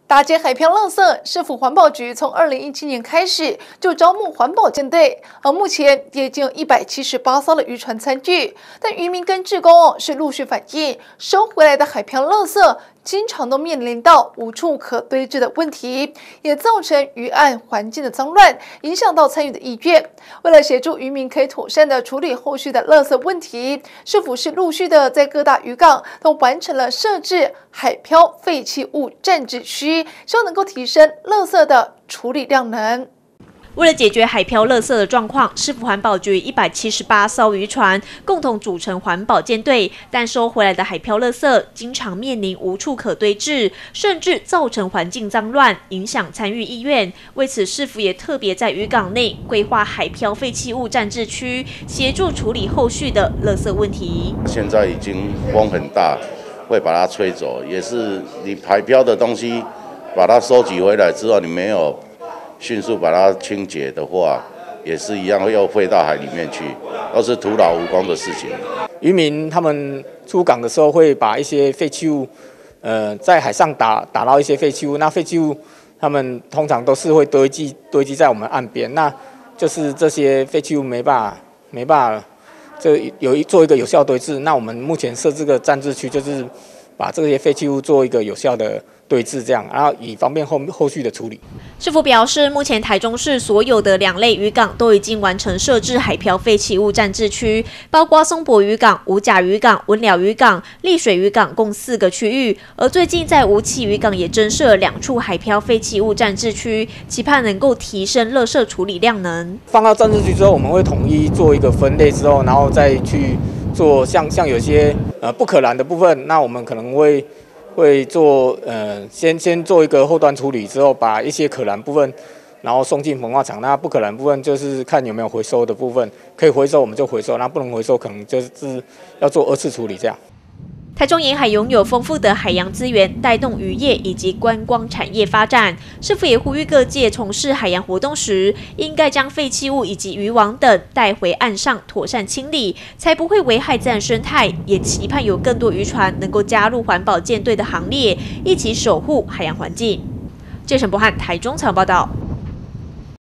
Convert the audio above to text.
打击海漂垃圾，市府环保局从2017年开始就招募环保舰队，而目前也已经有178艘的渔船参与。但渔民跟志工是陆续反映，收回来的海漂垃圾经常都面临到无处可堆置的问题，也造成渔岸环境的脏乱，影响到参与的意愿。为了协助渔民可以妥善的处理后续的垃圾问题，市府是陆续的在各大渔港都完成了设置海漂废弃物暂置区，希望能够提升垃圾的处理量能。 为了解决海漂垃圾的状况，市府环保局178艘渔船共同组成环保舰队，但收回来的海漂垃圾经常面临无处可堆置，甚至造成环境脏乱，影响参与意愿。为此，市府也特别在渔港内规划海漂废弃物暂置区，协助处理后续的垃圾问题。 现在已经风很大，会把它吹走，也是你海漂的东西，把它收集回来之后，你没有迅速把它清洁的话，也是一样又飞到海里面去，都是徒劳无功的事情。 渔民他们出港的时候会把一些废弃物，在海上打捞一些废弃物，那废弃物他们通常都是会堆积在我们岸边，那就是这些废弃物没办法，做一个有效堆置。那我们目前设置个暂置区，就是把这些废弃物做一个有效的对峙，这样，然后以方便后续的处理。 市府表示，目前台中市所有的2类渔港都已经完成设置海漂废弃物暂置区，包括松柏渔港、五甲渔港、文寮渔港、丽水渔港共4个区域。而最近在梧栖渔港也增设2处海漂废弃物暂置区，期盼能够提升垃圾处理量能。 放到暂置区之后，我们会统一做一个分类之后，然后再去做像有些不可燃的部分，那我们可能会做先做一个后端处理之后，把一些可燃部分，然后送进焚化厂。那不可燃部分就是看有没有回收的部分，可以回收我们就回收，那不能回收可能就是要做2次处理这样。 台中沿海拥有丰富的海洋资源，带动渔业以及观光产业发展。市府也呼吁各界从事海洋活动时，应该将废弃物以及渔网等带回岸上妥善清理，才不会危害自然生态。也期盼有更多渔船能够加入环保舰队的行列，一起守护海洋环境。杰森博翰台中采访报道。